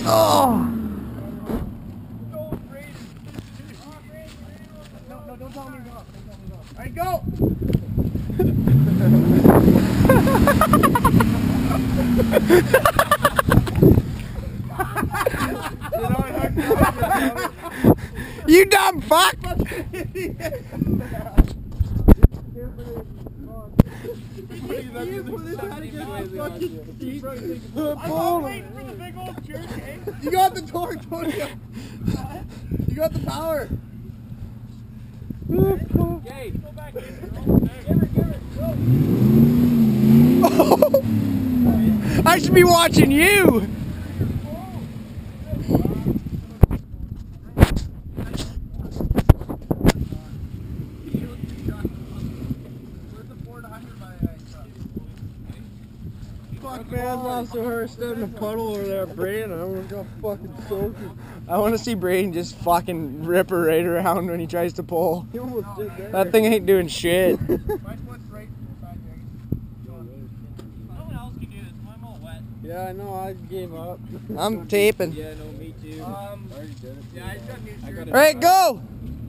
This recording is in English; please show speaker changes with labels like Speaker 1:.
Speaker 1: Oh!
Speaker 2: No, don't tell me to go. All right, go!
Speaker 1: You dumb fuck!
Speaker 2: You got the torque, don't you? You got the power.
Speaker 3: Okay, go back in. Give it, go.
Speaker 1: I should be watching you!
Speaker 2: Fuck, man, I lost her stood in a puddle over there, Braden. I almost got fucking soaked.
Speaker 1: I want to see Braden just fucking rip her right around when he tries to pull.
Speaker 2: He almost did there.
Speaker 1: That thing ain't doing shit.
Speaker 3: No one else can do this. I'm all wet.
Speaker 2: Yeah, I know, I gave up.
Speaker 1: I'm taping.
Speaker 3: Yeah, no, me too.
Speaker 2: I already did it.
Speaker 3: Yeah, I just got new shirt.
Speaker 1: Alright, go!